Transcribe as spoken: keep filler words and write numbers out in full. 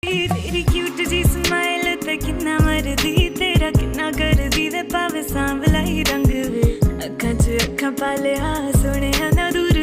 तेरी क्यूट जी स्माइल ते किन्ना मरदी तेरा किन्ना करदी वे भावे सांवला ही रंग वे अखां च अखां पा लिया सोहणिया ना दूर